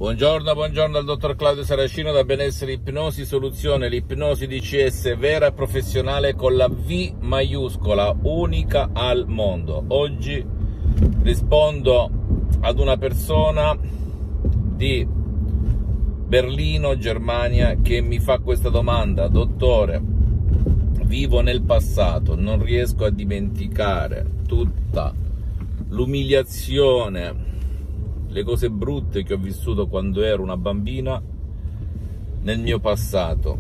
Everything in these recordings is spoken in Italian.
Buongiorno al dottor Claudio Saracino da Benessere Ipnosi Soluzione, l'ipnosi DCS vera e professionale con la V maiuscola, unica al mondo. Oggi rispondo ad una persona di Berlino, Germania, che mi fa questa domanda: dottore, vivo nel passato, non riesco a dimenticare tutta l'umiliazione, le cose brutte che ho vissuto quando ero una bambina nel mio passato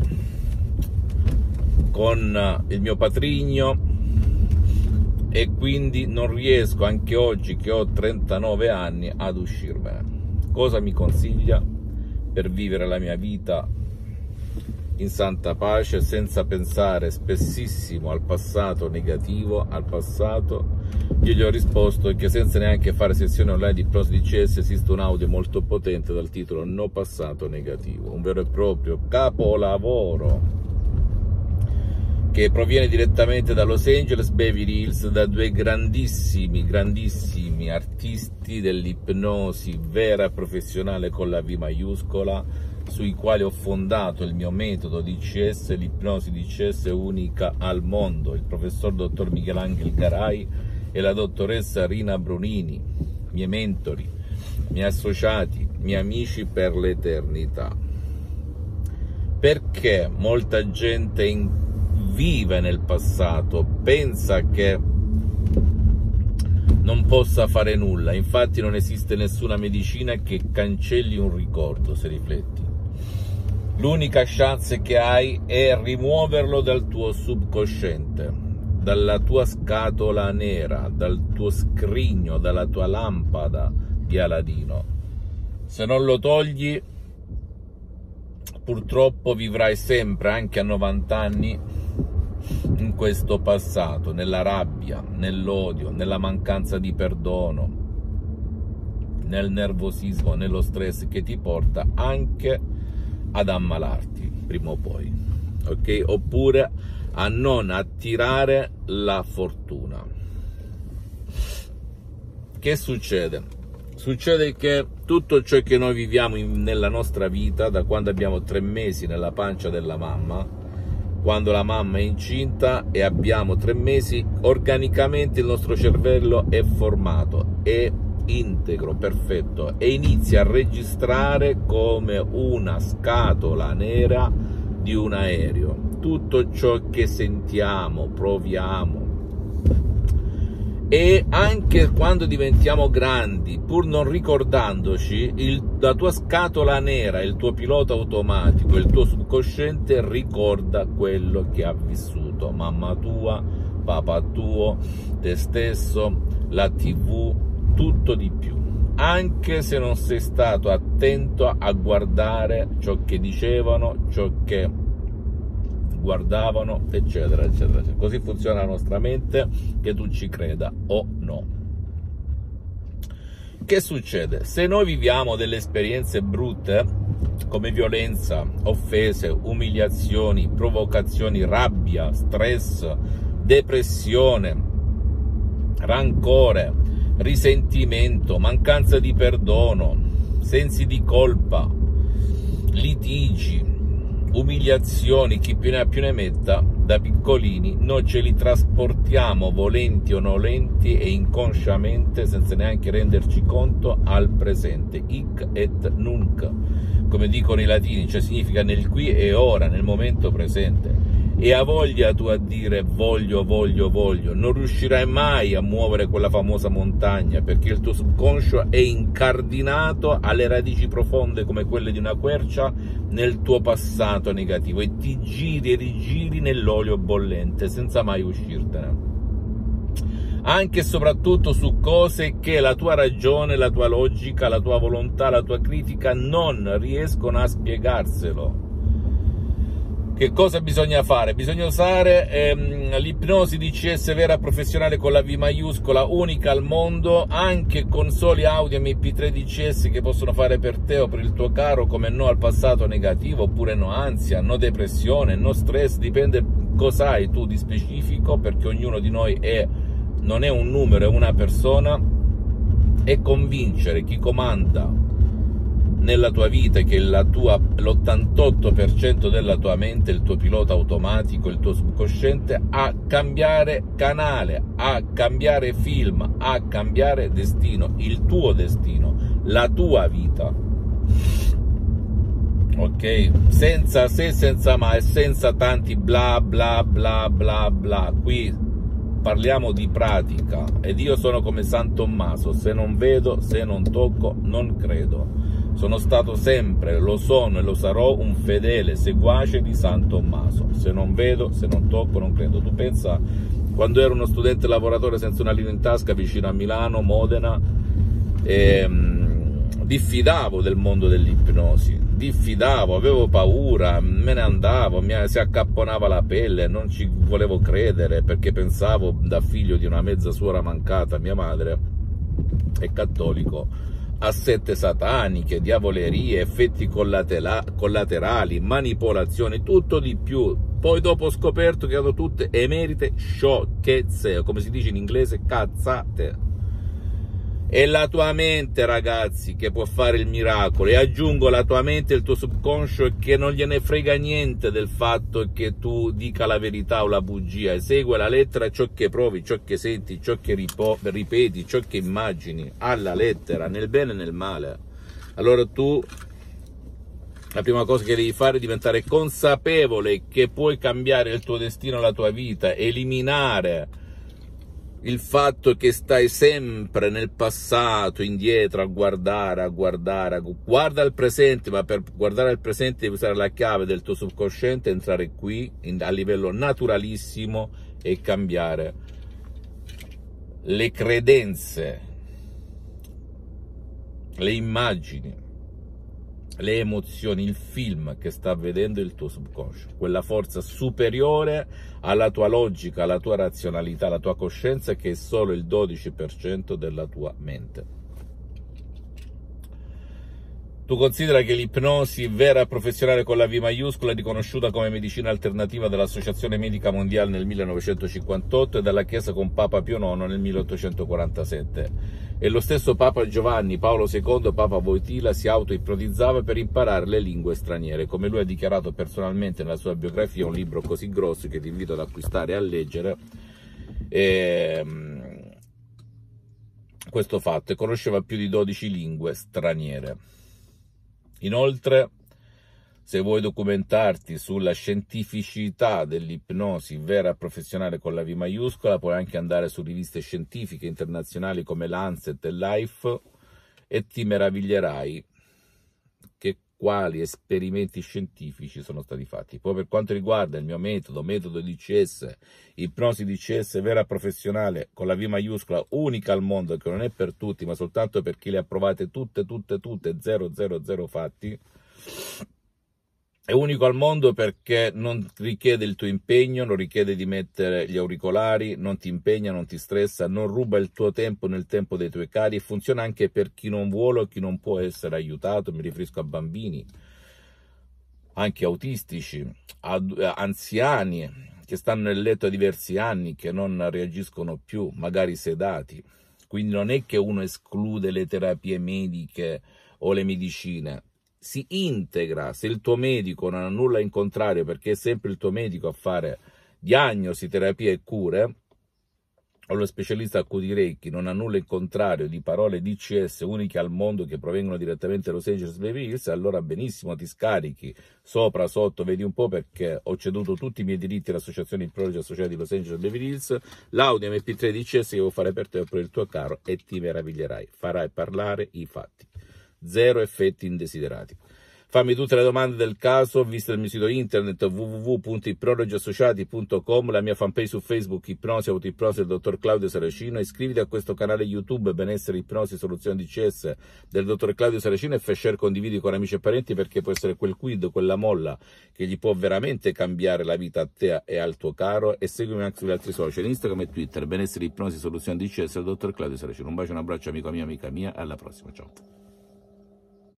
con il mio patrigno, e quindi non riesco anche oggi che ho 39 anni ad uscirmene. Cosa mi consiglia per vivere la mia vita in santa pace, senza pensare spessissimo al passato negativo, al passato? Io gli ho risposto che senza neanche fare sessioni online di ipnosi DCS esiste un audio molto potente dal titolo No passato negativo, un vero e proprio capolavoro che proviene direttamente da Los Angeles, Beverly Hills, da due grandissimi artisti dell'ipnosi vera e professionale con la V maiuscola, sui quali ho fondato il mio metodo DCS, l'ipnosi DCS unica al mondo, il professor dottor Michelangelo Garai e la dottoressa Rina Brunini, miei mentori, miei associati, miei amici per l'eternità. Perché molta gente vive nel passato, pensa che non possa fare nulla? Infatti non esiste nessuna medicina che cancelli un ricordo, se rifletti. L'unica chance che hai è rimuoverlo dal tuo subconsciente, dalla tua scatola nera, dal tuo scrigno, dalla tua lampada di Aladino. Se non lo togli, purtroppo vivrai sempre, anche a 90 anni, in questo passato, nella rabbia, nell'odio, nella mancanza di perdono, nel nervosismo, nello stress, che ti porta anche ad ammalarti prima o poi, ok? Oppure a non attirare la fortuna. Che succede? Succede che tutto ciò che noi viviamo nella nostra vita, da quando abbiamo 3 mesi nella pancia della mamma, quando la mamma è incinta e abbiamo 3 mesi, organicamente il nostro cervello è formato, è integro, perfetto, e inizia a registrare come una scatola nera di un aereo tutto ciò che sentiamo, proviamo. E anche quando diventiamo grandi, pur non ricordandoci, la tua scatola nera, il tuo pilota automatico, il tuo subconsciente ricorda quello che ha vissuto, mamma tua, papà tuo, te stesso, la TV, tutto di più. Anche se non sei stato attento a guardare ciò che dicevano, ciò che guardavano, eccetera, eccetera. Così funziona la nostra mente, che tu ci creda o no. Che succede? Se noi viviamo delle esperienze brutte, come violenza, offese, umiliazioni, provocazioni, rabbia, stress, depressione, rancore, risentimento, mancanza di perdono, sensi di colpa, litigi, umiliazioni, chi più ne ha più ne metta, da piccolini noi ce li trasportiamo, volenti o nolenti e inconsciamente, senza neanche renderci conto, al presente. Hic et nunc, come dicono i latini, cioè significa nel qui e ora, nel momento presente. E ha voglia tu a dire voglio, voglio, voglio, non riuscirai mai a muovere quella famosa montagna, perché il tuo subconscio è incardinato alle radici profonde come quelle di una quercia nel tuo passato negativo, e ti giri e rigiri nell'olio bollente senza mai uscirtene, anche e soprattutto su cose che la tua ragione, la tua logica, la tua volontà, la tua critica non riescono a spiegarselo. Che cosa bisogna fare? Bisogna usare l'ipnosi DCS vera professionale con la V maiuscola, unica al mondo, anche con soli audio MP3 DCS che possono fare per te o per il tuo caro come no al passato negativo, oppure no ansia, no depressione, no stress, dipende cosa hai tu di specifico, perché ognuno di noi non è un numero, è una persona, e convincere chi comanda nella tua vita, che è l'88% della tua mente, il tuo pilota automatico, il tuo subconsciente, a cambiare canale, a cambiare film, a cambiare destino, il tuo destino, la tua vita. Ok? Senza se, senza ma e senza tanti bla bla bla bla bla. Qui parliamo di pratica, ed io sono come San Tommaso: se non vedo, se non tocco, non credo. Sono stato sempre, lo sono e lo sarò, un fedele seguace di San Tommaso. Se non vedo, se non tocco, non credo. Tu pensa, quando ero uno studente lavoratore senza una lira in tasca vicino a Milano, Modena, diffidavo del mondo dell'ipnosi, diffidavo, avevo paura, me ne andavo, si accapponava la pelle, non ci volevo credere, perché pensavo, da figlio di una mezza suora mancata, mia madre è cattolico, a sette sataniche, diavolerie, effetti collaterali, manipolazioni, tutto di più. Poi dopo ho scoperto che erano tutte emerite sciocchezze, come si dice in inglese, cazzate. È la tua mente, ragazzi, che può fare il miracolo, e aggiungo la tua mente e il tuo subconscio, che non gliene frega niente del fatto che tu dica la verità o la bugia. Esegue la lettera ciò che provi, ciò che senti, ciò che ripeti, ciò che immagini, alla lettera, nel bene e nel male. Allora tu, la prima cosa che devi fare è diventare consapevole che puoi cambiare il tuo destino, la tua vita, eliminare il fatto che stai sempre nel passato, indietro, a guarda il presente, ma per guardare il presente devi usare la chiave del tuo subconsciente, entrare qui a livello naturalissimo e cambiare le credenze, le immagini, le emozioni, il film che sta vedendo il tuo subconscio, quella forza superiore alla tua logica, alla tua razionalità, alla tua coscienza, che è solo il 12% della tua mente. Tu considera che l'ipnosi vera e professionale con la V maiuscola è riconosciuta come medicina alternativa dall'Associazione Medica Mondiale nel 1958 e dalla Chiesa con Papa Pio IX nel 1847. E lo stesso Papa Giovanni Paolo II, Papa Wojtyla, si auto-ipnotizzava per imparare le lingue straniere, come lui ha dichiarato personalmente nella sua biografia, un libro così grosso che ti invito ad acquistare e a leggere. Questo fatto, e conosceva più di 12 lingue straniere. Inoltre, se vuoi documentarti sulla scientificità dell'ipnosi vera e professionale con la V maiuscola, puoi anche andare su riviste scientifiche internazionali come Lancet e Life, e ti meraviglierai che quali esperimenti scientifici sono stati fatti. Poi, per quanto riguarda il mio metodo DCS, ipnosi DCS vera e professionale con la V maiuscola, unica al mondo, che non è per tutti ma soltanto per chi le ha provate tutte, 000 fatti, è unico al mondo perché non richiede il tuo impegno, non richiede di mettere gli auricolari, non ti impegna, non ti stressa, non ruba il tuo tempo nel tempo dei tuoi cari, e funziona anche per chi non vuole o chi non può essere aiutato. Mi riferisco a bambini, anche autistici, anziani che stanno nel letto da diversi anni, che non reagiscono più, magari sedati. Quindi non è che uno esclude le terapie mediche o le medicine, si integra. Se il tuo medico non ha nulla in contrario, perché è sempre il tuo medico a fare diagnosi, terapie e cure, o lo specialista Reiki non ha nulla in contrario di parole DCS uniche al mondo che provengono direttamente da Los Angeles Beverly Hills, allora benissimo, ti scarichi sopra, sotto, vedi un po', perché ho ceduto tutti i miei diritti all'associazione Ipnologi Associati di Los Angeles Beverly Hills, l'audio MP3 DCS che devo fare per te o per il tuo caro, e ti meraviglierai, farai parlare i fatti. Zero effetti indesiderati. Fammi tutte le domande del caso, visita il mio sito internet www.ipnologiassociati.com, la mia fanpage su Facebook Ipnosi Autoipnosi del dottor Claudio Saracino, iscriviti a questo canale YouTube Benessere Ipnosi Soluzioni DCS del dottor Claudio Saracino, e fai share, condividi con amici e parenti, perché può essere quel quid, quella molla che gli può veramente cambiare la vita a te e al tuo caro. E seguimi anche sugli altri social, Instagram e Twitter, Benessere Ipnosi Soluzioni DCS del dottor Claudio Saracino. Un bacio, un abbraccio amico mio, amica mia, e alla prossima, ciao.